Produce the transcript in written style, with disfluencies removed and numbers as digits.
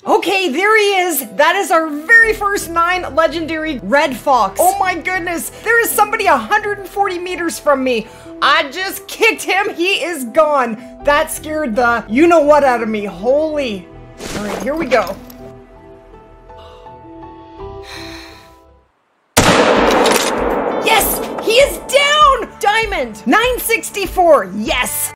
Okay, there he is. That is our very first 9 legendary red fox. Oh my goodness, there is somebody 140 meters from me. I just kicked him. He is gone. That scared the you-know-what out of me. Holy. All right, here we go. Yes, he is down. Diamond, 964. Yes.